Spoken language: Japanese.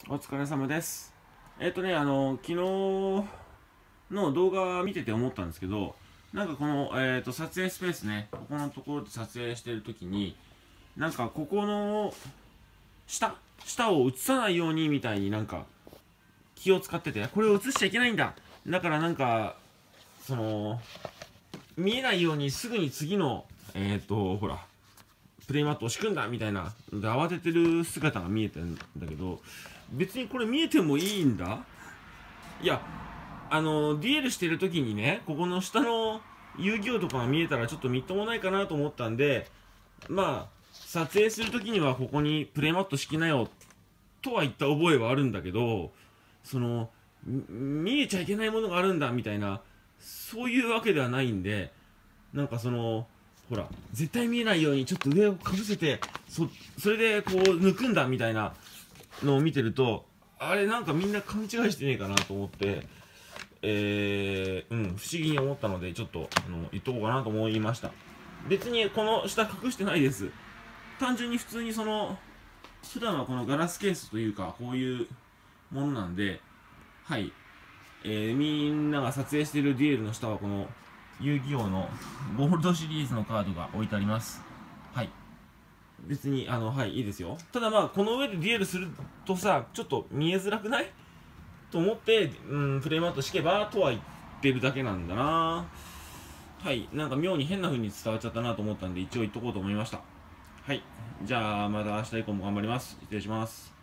お疲れ様です。昨日の動画見てて思ったんですけど、なんかこの、撮影スペースね、ここのところで撮影してるときに、なんかここの下を映さないようにみたいになんか気を使ってて、これを映しちゃいけないんだ。だからなんか、その、見えないようにすぐに次の、ほら、プレイマットを敷くんだみたいなので慌ててる姿が見えてんだけど、別にこれ見えてもいいんだ。いや、DL してる時にね、ここの下の遊戯王とかが見えたらちょっとみっともないかなと思ったんで、まあ撮影する時にはここにプレイマット敷きなよとは言った覚えはあるんだけど、その見えちゃいけないものがあるんだみたいな、そういうわけではないんで、なんかほら絶対見えないようにちょっと上をかぶせて、それでこう抜くんだみたいなのを見てると、あれなんかみんな勘違いしてねえかなと思って、不思議に思ったので、ちょっと言っとこうかなと思いました。別にこの下隠してないです。単純に普通に普段はこのガラスケースというかこういうものなんで、はい、みんなが撮影しているデュエルの下はこの遊戯王のゴールドシリーズのカードが置いてあります。はい、別にはい、いいですよ。ただまあこの上でデュエルするとさ、ちょっと見えづらくないと思って、プレイマット敷けばとは言ってるだけなんだな。はい、なんか妙に変な風に伝わっちゃったなと思ったんで、一応言っとこうと思いました。はい、じゃあまた明日以降も頑張ります。失礼します。